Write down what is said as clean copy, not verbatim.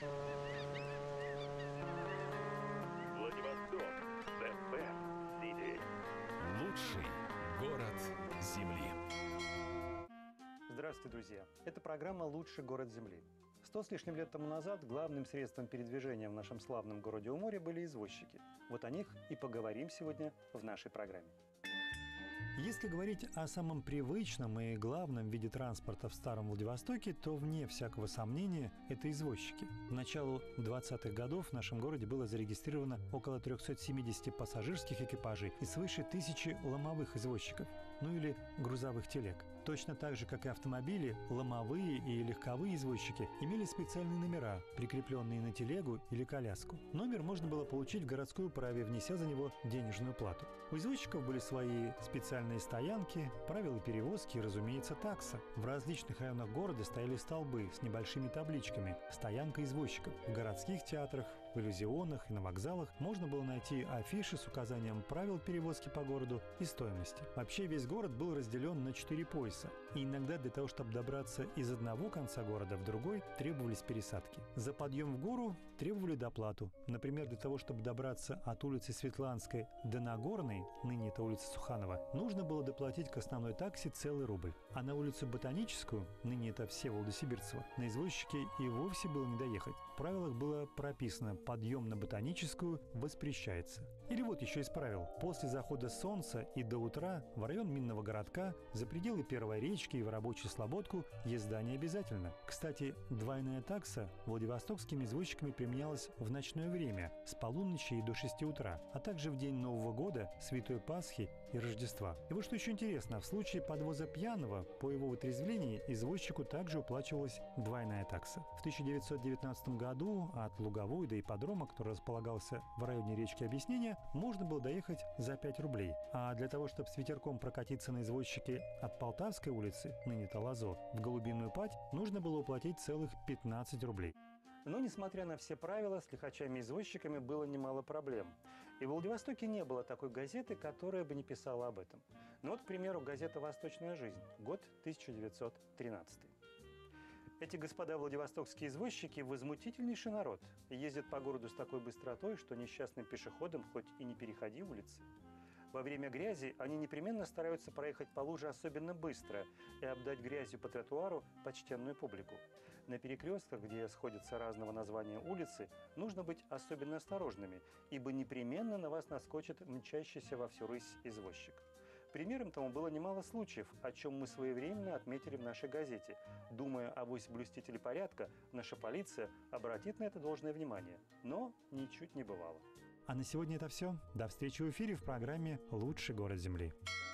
Владивосток. The best city. Лучший город Земли. Здравствуйте, друзья! Это программа «Лучший город Земли». 100 с лишним лет тому назад главным средством передвижения в нашем славном городе у моря были извозчики. Вот о них и поговорим сегодня в нашей программе. Если говорить о самом привычном и главном виде транспорта в Старом Владивостоке, то, вне всякого сомнения, это извозчики. К началу 20-х годов в нашем городе было зарегистрировано около 370 пассажирских экипажей и свыше 1000 ломовых извозчиков, ну или грузовых телег. Точно так же, как и автомобили, ломовые и легковые извозчики имели специальные номера, прикрепленные на телегу или коляску. Номер можно было получить в городской управе, внеся за него денежную плату. У извозчиков были свои специальные стоянки, правила перевозки и, разумеется, такса. В различных районах города стояли столбы с небольшими табличками «Стоянка извозчиков». В городских театрах, в иллюзионах и на вокзалах можно было найти афиши с указанием правил перевозки по городу и стоимости. Вообще весь город был разделен на 4 пояса. И иногда для того, чтобы добраться из одного конца города в другой, требовались пересадки. За подъем в гору требовали доплату. Например, для того, чтобы добраться от улицы Светланской до Нагорной, ныне это улица Суханова, нужно было доплатить к основной таксе целый рубль. А на улицу Ботаническую, ныне это Всеволода-Сибирцева, на извозчике и вовсе было не доехать. В правилах было прописано: подъем на Ботаническую воспрещается. Или вот еще из правил: после захода солнца и до утра в район Минного городка, за пределы Первой речки и в рабочую слободку езда не обязательно. Кстати, двойная такса владивостокскими извозчиками применялась в ночное время с полуночи и до 6 утра, а также в день Нового года, Святой Пасхи и Рождества. И вот что еще интересно: в случае подвоза пьяного по его вытрезвлении извозчику также уплачивалась двойная такса. В 1919 году от Луговой до ипподрома, который располагался в районе речки Объяснения, можно было доехать за 5 рублей. А для того, чтобы с ветерком прокатиться на извозчике от Полтавской улицы, ныне это Лазо, в Голубиную Падь, нужно было уплатить целых 15 рублей. Но, несмотря на все правила, с лихачами-извозчиками было немало проблем. И в Владивостоке не было такой газеты, которая бы не писала об этом. Ну вот, к примеру, газета «Восточная жизнь», год 1913. Эти господа владивостокские извозчики – возмутительнейший народ. Ездят по городу с такой быстротой, что несчастным пешеходам хоть и не переходи улицы. Во время грязи они непременно стараются проехать по луже особенно быстро и обдать грязью по тротуару почтенную публику. На перекрестках, где сходятся разного названия улицы, нужно быть особенно осторожными, ибо непременно на вас наскочит мчащийся во всю рысь извозчик. Примером тому было немало случаев, о чем мы своевременно отметили в нашей газете. Думая, авось блюстители порядка, наша полиция обратит на это должное внимание. Но ничуть не бывало. А на сегодня это все. До встречи в эфире в программе «Лучший город Земли».